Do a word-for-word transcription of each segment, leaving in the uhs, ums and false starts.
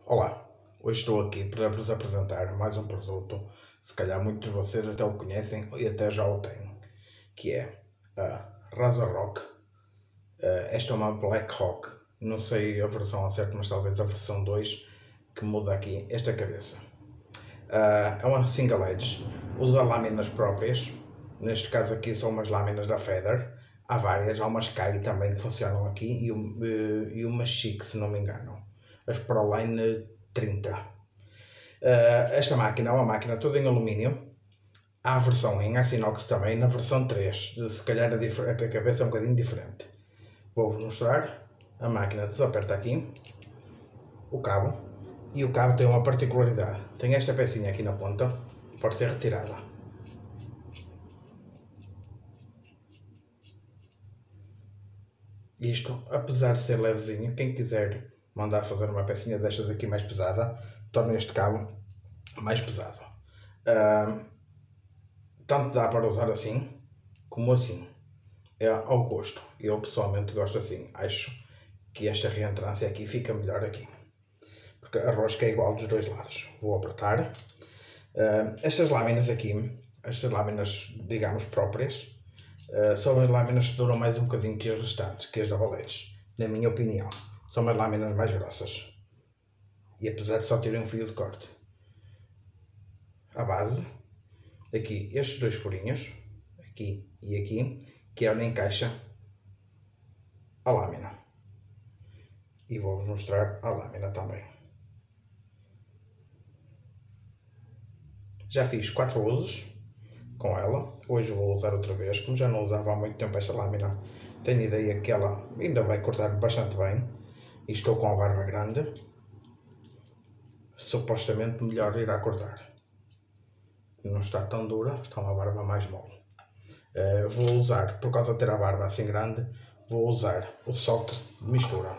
Olá, hoje estou aqui para vos apresentar mais um produto, se calhar muitos de vocês até o conhecem e até já o têm, que é a Razarock. Esta é uma Black Rock, não sei a versão ao certo, mas talvez a versão dois, que muda aqui esta cabeça. É uma single edge, usa lâminas próprias, neste caso aqui são umas lâminas da Feather. Há várias, há umas Kai também que funcionam aqui e uma Chic, se não me engano. As Proline trinta. Uh, esta máquina é uma máquina toda em alumínio. Há a versão em aço inox também, na versão três. Se calhar a, a cabeça é um bocadinho diferente. Vou-vos mostrar. A máquina desaperta aqui o cabo. E o cabo tem uma particularidade. Tem esta pecinha aqui na ponta, pode ser retirada. Isto, apesar de ser levezinho, quem quiser mandar fazer uma pecinha destas aqui mais pesada, torna este cabo mais pesado. Uh, tanto dá para usar assim, como assim. É ao gosto. Eu pessoalmente gosto assim. Acho que esta reentrância aqui fica melhor aqui. Porque a rosca é igual dos dois lados. Vou apertar. Uh, estas lâminas aqui, estas lâminas, digamos, próprias, Uh, são as lâminas que duram mais um bocadinho que as restantes, que as da Rolex, na minha opinião. São as lâminas mais grossas. E apesar de só terem um fio de corte. A base, aqui estes dois furinhos, aqui e aqui, que é onde encaixa a lâmina. E vou-vos mostrar a lâmina também. Já fiz quatro usos com ela. Hoje vou usar outra vez, como já não usava há muito tempo esta lâmina. Tenho ideia que ela ainda vai cortar bastante bem. E estou com a barba grande. Supostamente melhor irá cortar. Não está tão dura, está uma barba mais mole. Uh, vou usar, por causa de ter a barba assim grande, vou usar o soft mistura.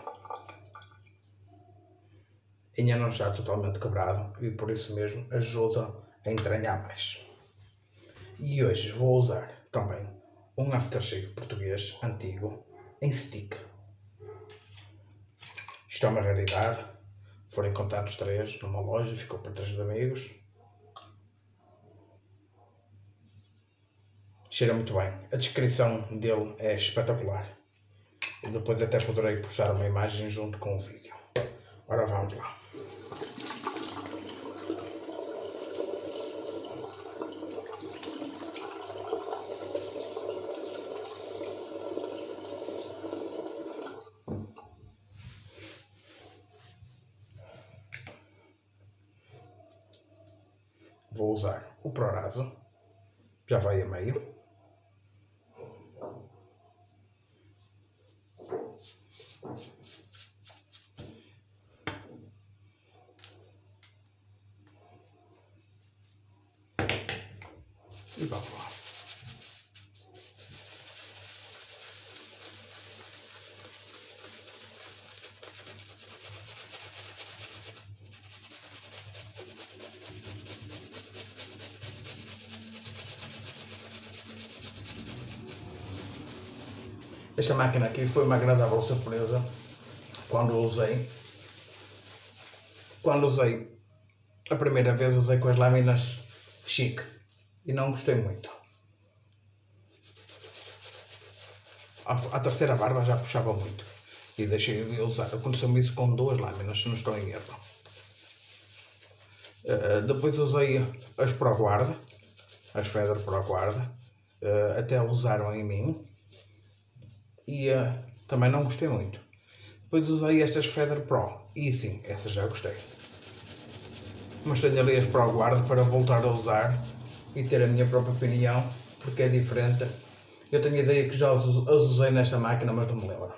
Ainda não está totalmente quebrado e por isso mesmo ajuda a entranhar mais. E hoje vou usar também um aftershave português antigo em stick. Isto é uma raridade. Foram encontrados três numa loja, ficou para três amigos. Cheira muito bem. A descrição dele é espetacular. E depois até poderei postar uma imagem junto com o vídeo. Ora vamos lá. Vou usar o Proraso, já vai a meio. E vamos lá. Esta máquina aqui foi uma agradável surpresa quando usei. Quando usei a primeira vez, usei com as lâminas Chic e não gostei muito. A, a terceira barba já puxava muito e deixei de usar. Aconteceu-me isso com duas lâminas, se não estou em erro. Uh, depois usei as Pro Guard, as Feather Pro Guard, uh, até usaram em mim. E uh, também não gostei muito. Depois usei estas Feather Pro. E sim, essas já gostei. Mas tenho ali as Pro Guard para voltar a usar e ter a minha própria opinião, porque é diferente. Eu tenho a ideia que já as usei nesta máquina, mas não me lembro.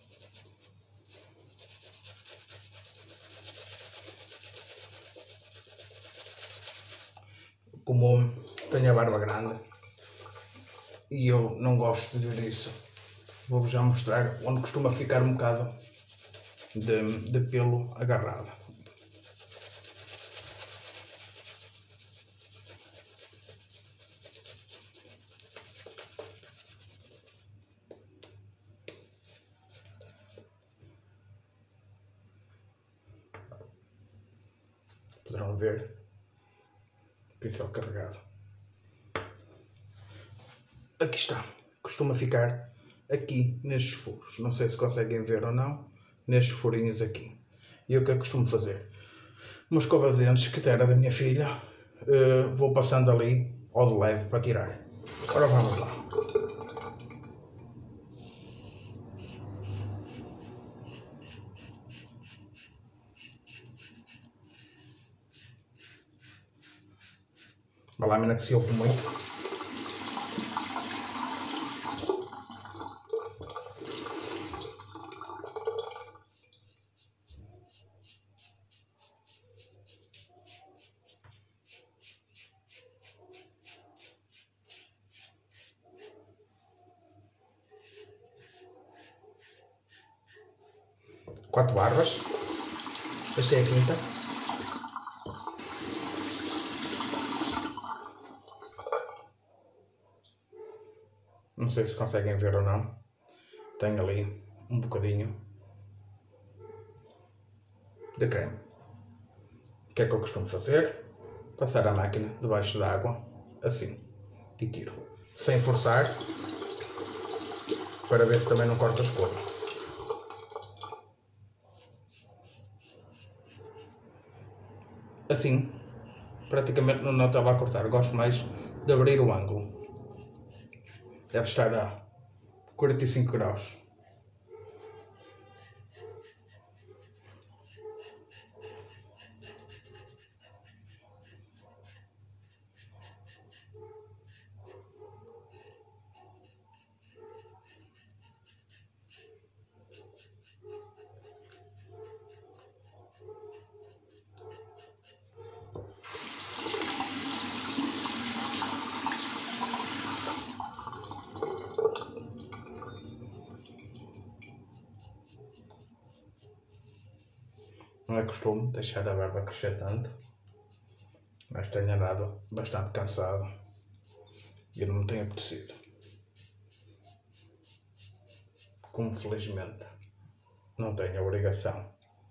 Como tenho a barba grande e eu não gosto de ver isso, vou-vos já mostrar onde costuma ficar um bocado de, de pelo agarrado. poderão ver, pincel carregado. Aqui está, costuma ficar aqui nestes furos, não sei se conseguem ver ou não, nestes furinhos aqui. E o que eu costumo fazer? Uma escova de dentes que era da minha filha, uh, vou passando ali ao de leve para tirar. Agora vamos lá. Uma lâmina que se ouve muito. Quatro barbas. Esta é a quinta. Não sei se conseguem ver ou não. Tenho ali um bocadinho de creme. O que é que eu costumo fazer? Passar a máquina debaixo da água, assim, e tiro. Sem forçar, para ver se também não corta as cores. Assim, praticamente não estava a cortar. Gosto mais de abrir o ângulo. Deve estar a quarenta e cinco graus. Não é costume deixar a barba crescer tanto, mas tenho andado bastante cansado e não me tenho apetecido. Como felizmente não tenho a obrigação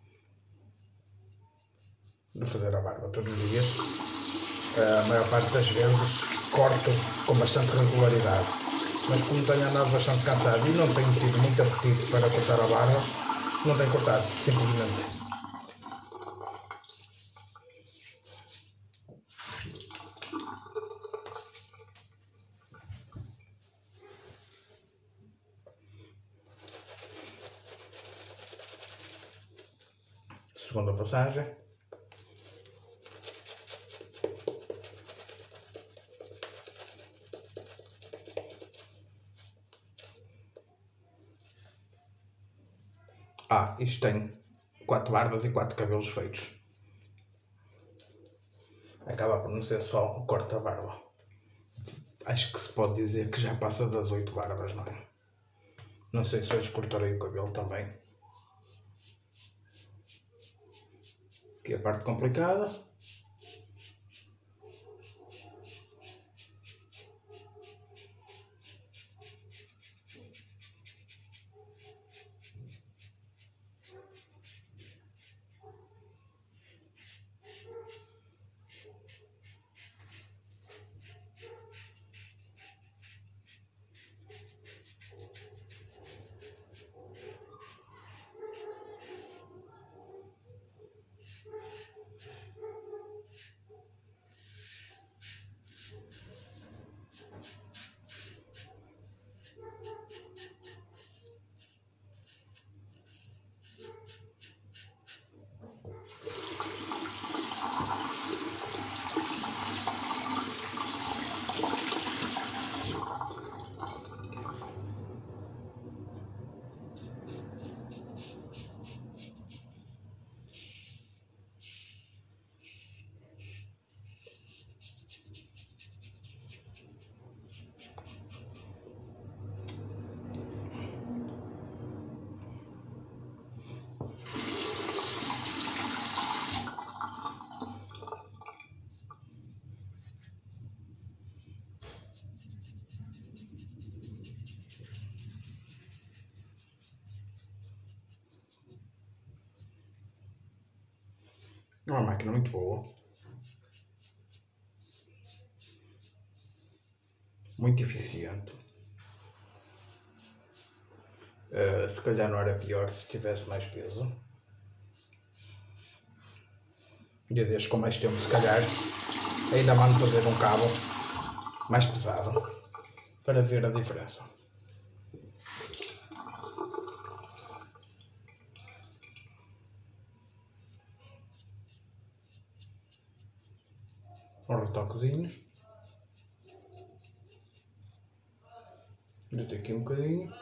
de fazer a barba todos os dias, a maior parte das vezes corto com bastante regularidade. Mas como tenho andado bastante cansado e não tenho tido muito apetite para cortar a barba, não tenho cortado, simplesmente. Segunda passagem. Ah, isto tem quatro barbas e quatro cabelos feitos. Acaba por não ser só o corte da barba. Acho que se pode dizer que já passa das oito barbas, não é? Não sei se hoje cortarei o cabelo também. Aqui a parte complicada. É uma máquina muito boa. Muito eficiente. Uh, se calhar não era pior se tivesse mais peso. Dia destes com mais tempo, se calhar ainda mando fazer um cabo mais pesado para ver a diferença. Um retoquezinho. Deito aqui um bocadinho.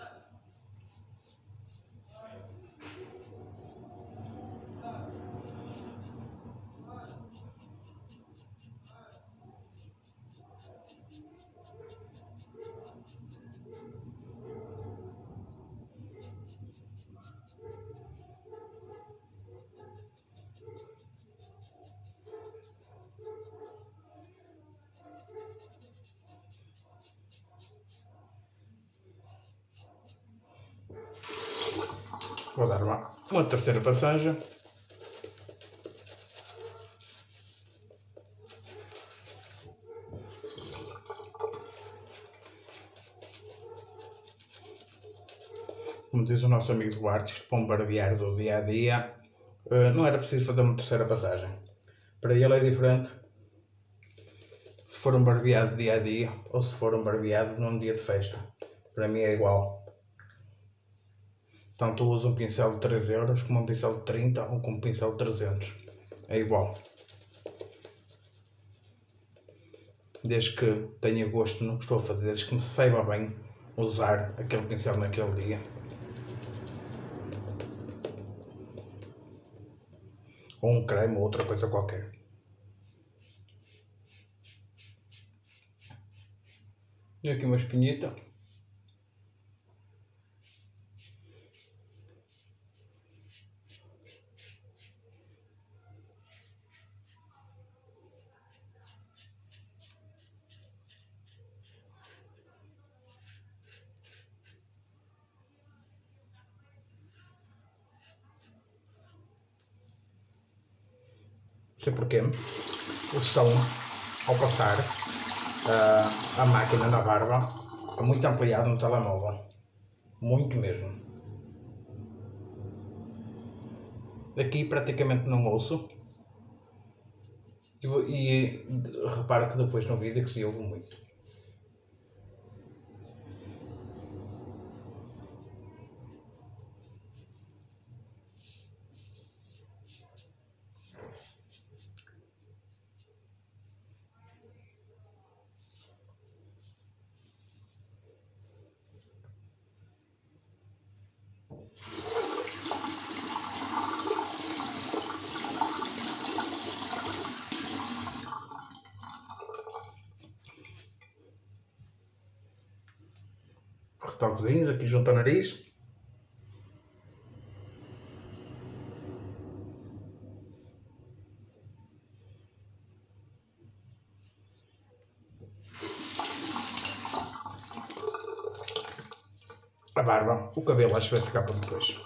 Vou dar uma, uma terceira passagem. Como diz o nosso amigo Duarte, isto para um barbear do dia a dia, não era preciso fazer uma terceira passagem. Para ele é diferente se for um barbeado dia a dia ou se for um barbeado num dia de festa. Para mim é igual. Tanto uso um pincel de três euros como um pincel de trinta ou como um pincel de trezentos. É igual. Desde que tenha gosto no que estou a fazer, desde que me saiba bem usar aquele pincel naquele dia. Ou um creme ou outra coisa qualquer. E aqui uma espinheta. Não sei porquê, o som ao passar uh, a máquina na barba é muito ampliado no telemóvel, muito mesmo. Aqui praticamente não ouço e, e reparo que depois no vídeo que se ouve muito. Retoquezinhos aqui junto ao nariz. A barba, o cabelo acho que vai ficar por depois.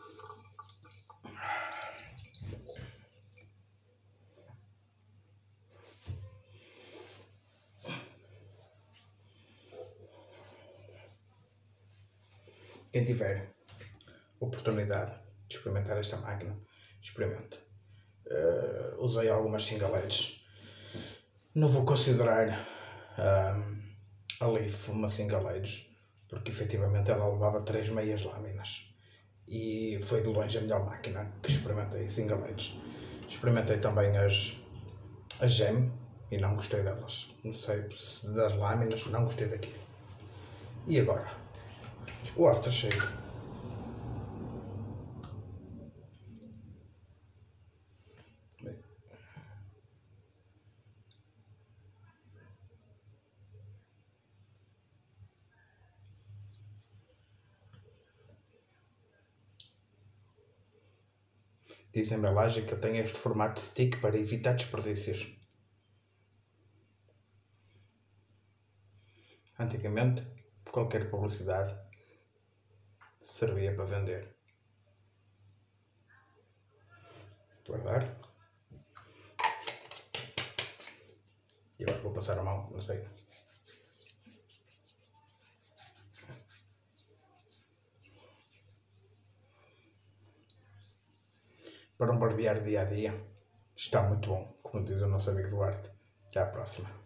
Quem tiver oportunidade de experimentar esta máquina, experimente. Uh, usei algumas single edge. Não vou considerar um, a Leaf uma single edge, porque efetivamente ela levava três meias lâminas. E foi de longe a melhor máquina que experimentei single edge. Experimentei também as, as Gem e não gostei delas. Não sei se das lâminas, não gostei daquilo. E agora? O aftershave. Diz na embalagem que tem este formato de stick para evitar desperdícios. Antigamente, qualquer publicidade servia para vender. Guardar. agora vou passar a mão, não sei. Para um barbear dia a dia, está muito bom, como diz o nosso amigo Duarte. Até à próxima.